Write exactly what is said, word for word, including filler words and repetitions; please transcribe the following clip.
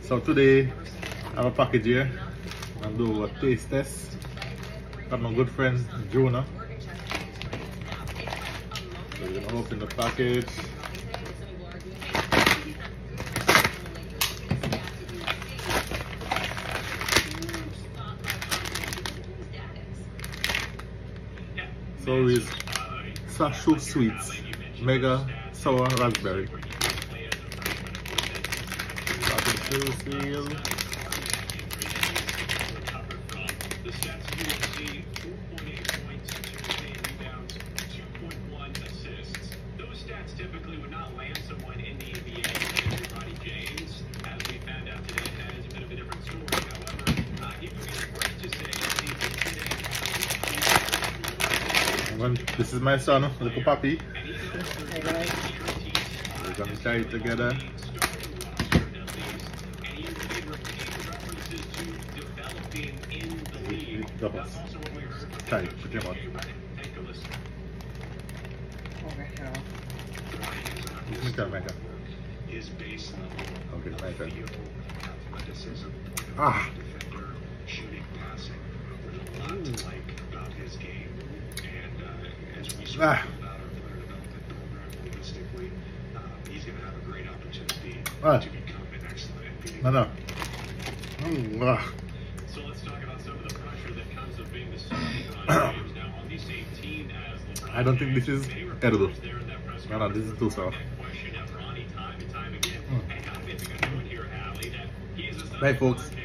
So today I have a package here and do a taste test. Got my good friend Jonah. So we're gonna open the package. So it's Sashu Sweets Mega Sour Raspberry. Seal. Those stats typically would not land someone in the N B A. Ronnie James, as we found out today, that is a bit of a different story. However, uh, it would be great to say today. This is my son, little puppy. We're gonna try it together. Doubles. Tight, put him on. My turn, my turn. Okay, my turn. Ah! Ah! Ah! No, no. Mm, ah. So let's talk about some of the pressure that comes of being the starting on James now on the same team as LeBron. I don't think this is edible. No, no, this is too soft. Question of Ronnie time and time again. Mm. And I think we got to here, Allie, that he is a Bye, folks.